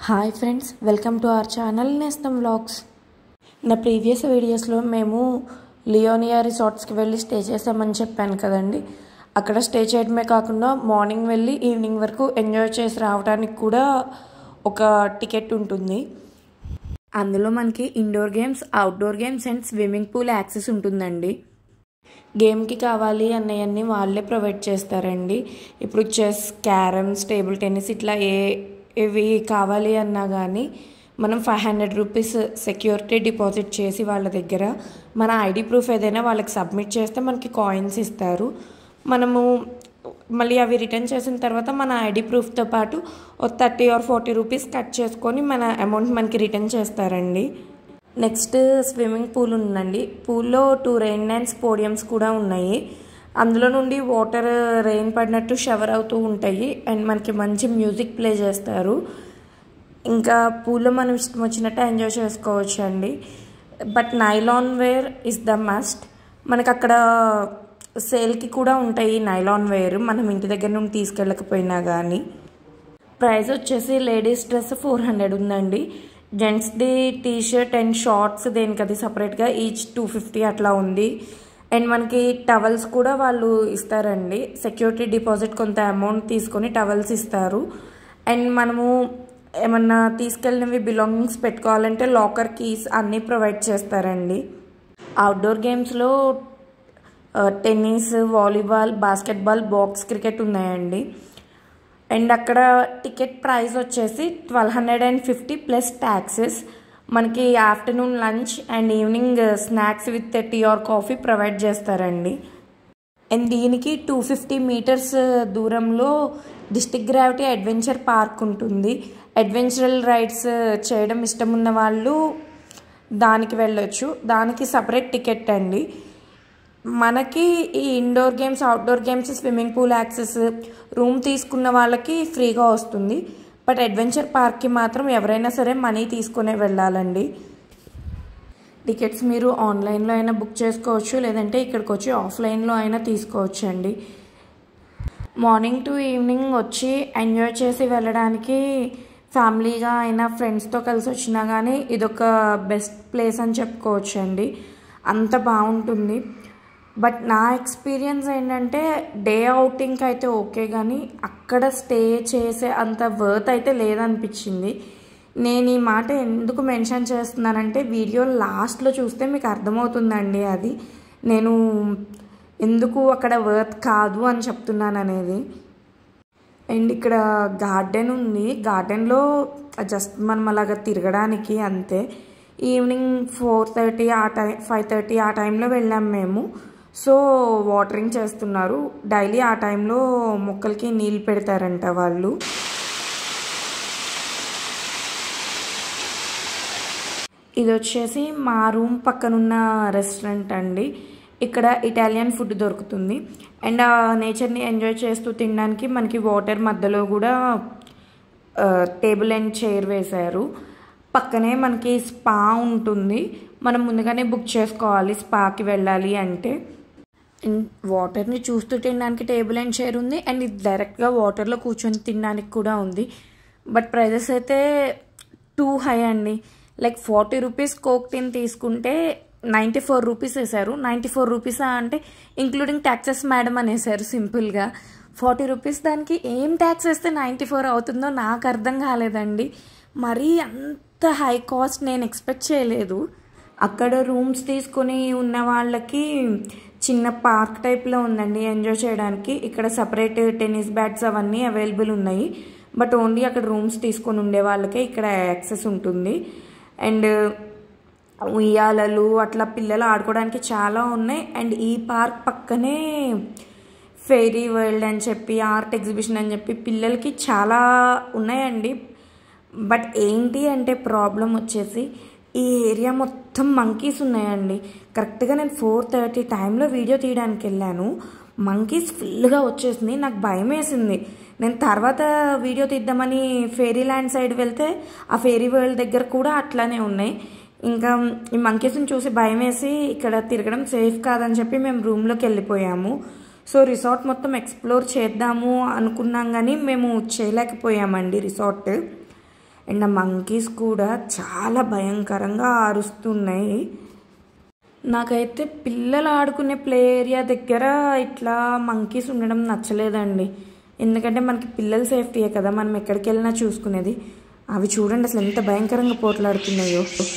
Hi friends, welcome to our channel Nestham vlogs. నా previous వీడియోస్లో మేము లియోనియా రిసార్ట్స్కి వెళ్ళి స్టే చేసామని చెప్పాను కదండి. అక్కడ స్టే చేయడమే కాకుండా మార్నింగ్ వెళ్ళి ఈవినింగ్ వరకు ఎంజాయ్ చేసి రావడానికి కూడా ఒక టికెట్ ఉంటుంది. అందులో మనకి indoor games, outdoor games and swimming pool access ఉంటుందండి. గేమ్కి కావాలి అన్నవన్నీ వాళ్ళే ప్రొవైడ్ చేస్తారండి. ఇప్పుడు చెస్, క్యారమ్స్, టేబుల్ టెన్నిస్ ఇట్లా ఏవి కావాలి అన్నా కానీ మనం 500 రూపీస్ సెక్యూరిటీ డిపాజిట్ చేసి వాళ్ళ దగ్గర మన ఐడి ప్రూఫ్ ఏదైనా వాళ్ళకి సబ్మిట్ చేస్తే మనకి కాయిన్స్ ఇస్తారు. మనము మళ్ళీ అవి రిటర్న్ చేసిన తర్వాత మన ఐడి ప్రూఫ్తో పాటు 30 or 40 రూపీస్ కట్ చేసుకొని మన అమౌంట్ మనకి రిటర్న్ చేస్తారండి. నెక్స్ట్ స్విమ్మింగ్ పూల్ ఉందండి. పూల్లో 2 రెయిన్ డ్యాన్స్ పోడియమ్స్ కూడా ఉన్నాయి. అందులో నుండి వాటర్ రెయిన్ పడినట్టు షవర్ అవుతూ ఉంటాయి అండ్ మనకి మంచి మ్యూజిక్ ప్లే చేస్తారు. ఇంకా పూల్లో మనం ఇష్టం వచ్చినట్టు ఎంజాయ్ చేసుకోవచ్చు అండి. But nylon wear is the must. మనకు అక్కడ సేల్కి కూడా ఉంటాయి నైలాన్ వేర్, మనం ఇంటి దగ్గర నుండి తీసుకెళ్ళకపోయినా కానీ. ప్రైస్ వచ్చేసి లేడీస్ డ్రెస్ 400 ఉందండి. జెంట్స్ది టీ షర్ట్ అండ్ షార్ట్స్ దేనికది సపరేట్గా ఈచ్ 250 అట్లా ఉంది. అండ్ మనకి టవల్స్ కూడా వాళ్ళు ఇస్తారండి. సెక్యూరిటీ డిపాజిట్ కొంత అమౌంట్ తీసుకొని టవల్స్ ఇస్తారు. అండ్ మనము ఏమన్నా తీసుకెళ్ళినవి బిలాంగింగ్స్ పెట్టుకోవాలంటే లాకర్ కీస్ అన్నీ ప్రొవైడ్ చేస్తారండి. అవుట్డోర్ గేమ్స్లో tennis, volleyball, basketball, box cricket ఉన్నాయండి. అండ్ అక్కడ టికెట్ ప్రైస్ వచ్చేసి 1250 ప్లస్ ట్యాక్సెస్. మనకి afternoon lunch and evening snacks with tea or coffee provide చేస్తారండి. అండ్ దీనికి 250 మీటర్స్ దూరంలో డిస్ట్రిక్ట్ గ్రావిటీ అడ్వెంచర్ పార్క్ ఉంటుంది. అడ్వెంచరల్ రైడ్స్ చేయడం ఇష్టం ఉన్న వాళ్ళు దానికి వెళ్ళొచ్చు. దానికి సపరేట్ టికెట్ అండి. మనకి ఈ indoor games, outdoor games, swimming pool access room తీసుకున్న వాళ్ళకి ఫ్రీగా వస్తుంది. బట్ అడ్వెంచర్ పార్క్కి మాత్రం ఎవరైనా సరే మనీ తీసుకునే వెళ్ళాలండి. టికెట్స్ మీరు ఆన్లైన్లో అయినా బుక్ చేసుకోవచ్చు, లేదంటే ఇక్కడికి వచ్చి ఆఫ్లైన్లో అయినా తీసుకోవచ్చు అండి. మార్నింగ్ టు ఈవినింగ్ వచ్చి ఎంజాయ్ చేసి వెళ్ళడానికి ఫ్యామిలీగా అయినా ఫ్రెండ్స్తో కలిసి వచ్చినా కానీ ఇదొక బెస్ట్ ప్లేస్ అని చెప్పుకోవచ్చు అండి. అంత బాగుంటుంది. బట్ నా ఎక్స్పీరియన్స్ ఏంటంటే డే అవుటింగ్కి అయితే ఓకే, కానీ అక్కడ స్టే చేసే అంత వర్త్ అయితే లేదనిపించింది. నేను ఈ మాట ఎందుకు మెన్షన్ చేస్తున్నానంటే వీడియో లాస్ట్లో చూస్తే మీకు అర్థమవుతుందండి అది నేను ఎందుకు అక్కడ వర్త్ కాదు అని చెప్తున్నాను అనేది. అండ్ ఇక్కడ గార్డెన్ ఉంది. గార్డెన్లో జస్ట్ మనం అలాగ తిరగడానికి అంతే. ఈవినింగ్ 4:30 5:30 ఆ టైంలో వెళ్ళాం మేము. సో వాటరింగ్ చేస్తున్నారు. డైలీ ఆ టైంలో మొక్కలకి నీళ్ళు పెడతారంట వాళ్ళు. ఇది వచ్చేసి మా రూమ్ పక్కనున్న రెస్టారెంట్ అండి. ఇక్కడ ఇటాలియన్ ఫుడ్ దొరుకుతుంది. అండ్ ఆ నేచర్ని ఎంజాయ్ చేస్తూ తినడానికి మనకి వాటర్ మధ్యలో కూడా టేబుల్ అండ్ చైర్ వేశారు. పక్కనే మనకి స్పా ఉంటుంది. మనం ముందుగానే బుక్ చేసుకోవాలి స్పాకి వెళ్ళాలి అంటే. అండ్ వాటర్ని చూస్తూ తినడానికి టేబుల్ అండ్ చైర్ ఉంది. అండ్ ఇది డైరెక్ట్గా వాటర్లో కూర్చొని తినడానికి కూడా ఉంది. బట్ ప్రైజెస్ అయితే టూ హై అండి. లైక్ 40 రూపీస్ కోక్ టిన్ తీసుకుంటే 94 రూపీస్ వేశారు. 94 రూపీసా అంటే ఇంక్లూడింగ్ ట్యాక్సెస్ మేడం అనేసారు సింపుల్గా. 40 రూపీస్ దానికి ఏం ట్యాక్స్ వేస్తే 94 అవుతుందో నాకు అర్థం కాలేదండి. మరీ అంత హై కాస్ట్ నేను ఎక్స్పెక్ట్ చేయలేదు. అక్కడ రూమ్స్ తీసుకుని ఉన్న వాళ్ళకి చిన్న పార్క్ టైప్లో ఉందండి ఎంజాయ్ చేయడానికి. ఇక్కడ సపరేట్ టెన్నిస్ బ్యాట్స్ అవన్నీ అవైలబుల్ ఉన్నాయి. బట్ ఓన్లీ అక్కడ రూమ్స్ తీసుకొని ఉండే వాళ్ళకే ఇక్కడ యాక్సెస్ ఉంటుంది. అండ్ ఉయ్యాలలు అట్లా పిల్లలు ఆడుకోవడానికి చాలా ఉన్నాయి. అండ్ ఈ పార్క్ పక్కనే ఫెయిరీ వరల్డ్ అని చెప్పి, ఆర్ట్ ఎగ్జిబిషన్ అని చెప్పి పిల్లలకి చాలా ఉన్నాయండి. బట్ ఏంటి అంటే ప్రాబ్లం వచ్చేసి ఈ ఏరియా మొత్తం మంకీస్ ఉన్నాయండి. కరెక్ట్గా నేను 4:30 టైంలో వీడియో తీయడానికి వెళ్ళాను. మంకీస్ ఫుల్గా వచ్చేసింది. నాకు భయం వేసింది. నేను తర్వాత వీడియో తీద్దామని ఫెయిరీ ల్యాండ్ సైడ్ వెళ్తే ఆ ఫెయిరీ వరల్డ్ దగ్గర కూడా అట్లానే ఉన్నాయి. ఇంకా ఈ మంకీస్ని చూసి భయం వేసి ఇక్కడ తిరగడం సేఫ్ కాదని చెప్పి మేము రూమ్లోకి వెళ్ళిపోయాము. సో రిసార్ట్ మొత్తం ఎక్స్ప్లోర్ చేద్దాము అనుకున్నాం కానీ మేము చేయలేకపోయామండి రిసార్ట్. అండ్ ఆ మంకీస్ కూడా చాలా భయంకరంగా అరుస్తున్నాయి. నాకైతే పిల్లలు ఆడుకునే ప్లే ఏరియా దగ్గర ఇట్లా మంకీస్ ఉండడం నచ్చలేదండి. ఎందుకంటే మనకి పిల్లల సేఫ్టీయే కదా మనం ఎక్కడికి వెళ్ళినా చూసుకునేది. అవి చూడండి అసలు ఎంత భయంకరంగా పోట్లాడుతున్నాయో.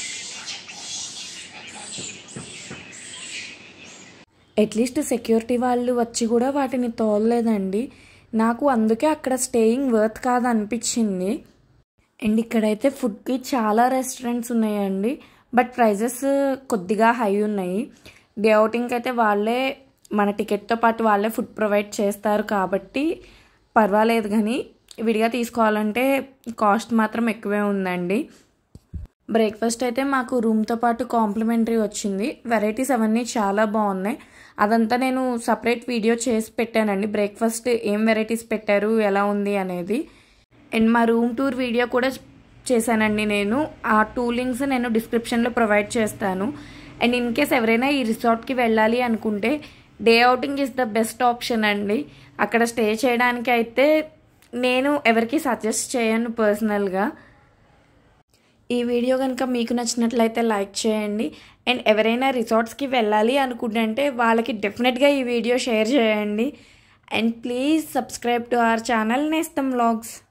అట్లీస్ట్ సెక్యూరిటీ వాళ్ళు వచ్చి కూడా వాటిని తోలలేదండి. నాకు అందుకే అక్కడ స్టేయింగ్ వర్త్ కాదు అనిపించింది. అండ్ ఇక్కడైతే ఫుడ్కి చాలా రెస్టారెంట్స్ ఉన్నాయండి, బట్ ప్రైజెస్ కొద్దిగా హై ఉన్నాయి. డే అవుటింగ్కి అయితే వాళ్ళే మన టికెట్తో పాటు వాళ్ళే ఫుడ్ ప్రొవైడ్ చేస్తారు కాబట్టి పర్వాలేదు, కానీ విడిగా తీసుకోవాలంటే కాస్ట్ మాత్రం ఎక్కువే ఉందండి. బ్రేక్ఫాస్ట్ అయితే మాకు రూమ్తో పాటు కాంప్లిమెంటరీ వచ్చింది. వెరైటీస్ అవన్నీ చాలా బాగున్నాయి. అదంతా నేను సపరేట్ వీడియో చేసి పెట్టానండి, బ్రేక్ఫాస్ట్ ఏం వెరైటీస్ పెట్టారు ఎలా ఉంది అనేది. అండ్ మా రూమ్ టూర్ వీడియో కూడా చేశానండి నేను. ఆ 2 లింక్స్ నేను డిస్క్రిప్షన్లో ప్రొవైడ్ చేస్తాను. అండ్ ఇన్ కేస్ ఎవరైనా ఈ రిసార్ట్కి వెళ్ళాలి అనుకుంటే day outing is the best option అండి. అక్కడ స్టే చేయడానికి అయితే నేను ఎవరికి సజెస్ట్ చేయను పర్సనల్గా. ఈ వీడియో కనుక మీకు నచ్చినట్లయితే లైక్ చేయండి. అండ్ ఎవరైనా రిసార్ట్స్కి వెళ్ళాలి అనుకుంటే వాళ్ళకి డెఫినెట్గా ఈ వీడియో షేర్ చేయండి. And please subscribe to our channel Nestham vlogs.